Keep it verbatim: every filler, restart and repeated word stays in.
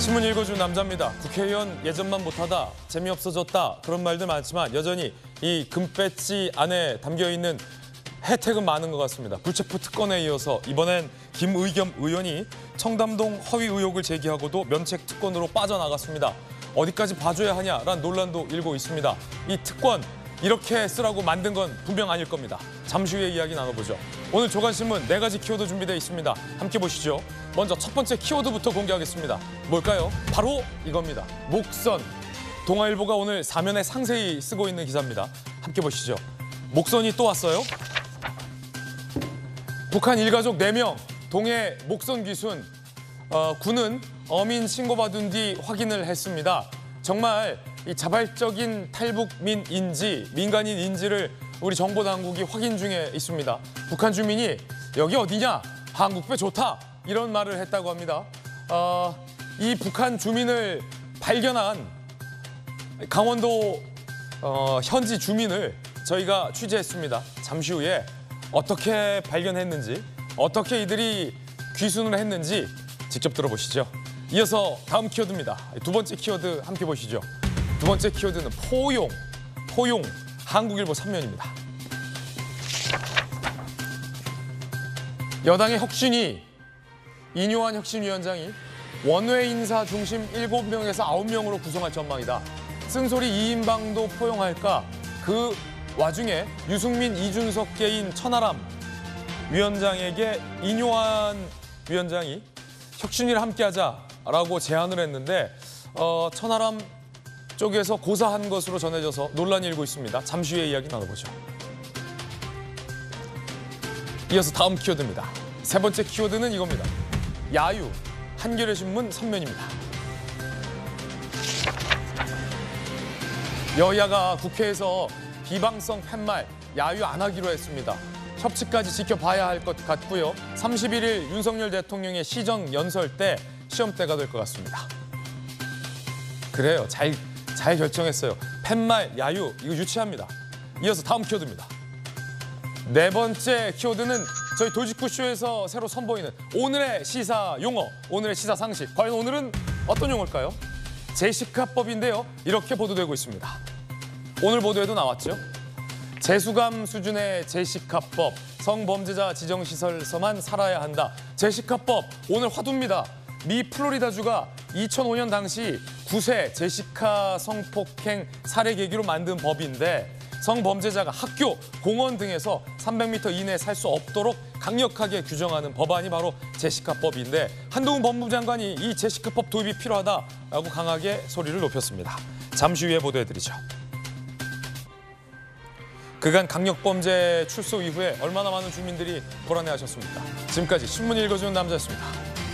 신문 읽어준 남자입니다. 국회의원 예전만 못하다, 재미없어졌다 그런 말들 많지만 여전히 이 금배지 안에 담겨있는 혜택은 많은 것 같습니다. 불체포 특권에 이어서 이번엔 김의겸 의원이 청담동 허위 의혹을 제기하고도 면책 특권으로 빠져나갔습니다. 어디까지 봐줘야 하냐라는 논란도 일고 있습니다. 이 특권 이렇게 쓰라고 만든 건 분명 아닐 겁니다. 잠시 후에 이야기 나눠보죠. 오늘 조간신문 네 가지 키워드 준비되어 있습니다. 함께 보시죠. 먼저 첫 번째 키워드부터 공개하겠습니다. 뭘까요? 바로 이겁니다. 목선. 동아일보가 오늘 사면에 상세히 쓰고 있는 기사입니다. 함께 보시죠. 목선이 또 왔어요. 북한 일가족 네 명 동해 목선 귀순. 어, 군은 어민 신고받은 뒤 확인을 했습니다. 정말 이 자발적인 탈북민인지 민간인인지를 우리 정보당국이 확인 중에 있습니다. 북한 주민이 여기 어디냐? 한국배 좋다. 이런 말을 했다고 합니다. 어, 이 북한 주민을 발견한 강원도 어, 현지 주민을 저희가 취재했습니다. 잠시 후에 어떻게 발견했는지, 어떻게 이들이 귀순을 했는지 직접 들어보시죠. 이어서 다음 키워드입니다. 두 번째 키워드 함께 보시죠. 두 번째 키워드는 포용, 포용, 한국일보 삼 면입니다. 여당의 혁신위, 이뇨한 혁신위원장이 원외 인사 중심 일곱 명에서 아홉 명으로 구성할 전망이다. 쓴소리 이 인방도 포용할까? 그 와중에 유승민, 이준석계인 천하람 위원장에게 이뇨한 위원장이 혁신위를 함께하자라고 제안을 했는데 어, 천하람 쪽에서 고사한 것으로 전해져서 논란이 일고 있습니다. 잠시 후에 이야기 나눠보죠. 이어서 다음 키워드입니다. 세 번째 키워드는 이겁니다. 야유, 한겨레 신문 삼 면입니다. 여야가 국회에서 비방성 팻말, 야유 안 하기로 했습니다. 협치까지 지켜봐야 할 것 같고요. 삼십일 일 윤석열 대통령의 시정 연설 때 시험대가 될 것 같습니다. 그래요. 잘, 잘 결정했어요. 팻말, 야유, 이거 유치합니다. 이어서 다음 키워드입니다. 네 번째 키워드는 저희 도직구쇼에서 새로 선보이는 오늘의 시사 용어, 오늘의 시사 상식. 과연 오늘은 어떤 용어일까요? 제시카법인데요. 이렇게 보도되고 있습니다. 오늘 보도에도 나왔죠. 재수감 수준의 제시카법, 성범죄자 지정시설에서만 살아야 한다. 제시카법, 오늘 화두입니다. 미 플로리다주가 이천오 년 당시 구 세 제시카 성폭행 살해 계기로 만든 법인데 성범죄자가 학교, 공원 등에서 삼백 미터 이내에 살 수 없도록 강력하게 규정하는 법안이 바로 제시카법인데 한동훈 법무부 장관이 이 제시카법 도입이 필요하다라고 강하게 소리를 높였습니다. 잠시 후에 보도해드리죠. 그간 강력범죄 출소 이후에 얼마나 많은 주민들이 불안해하셨습니까? 지금까지 신문 읽어주는 남자였습니다.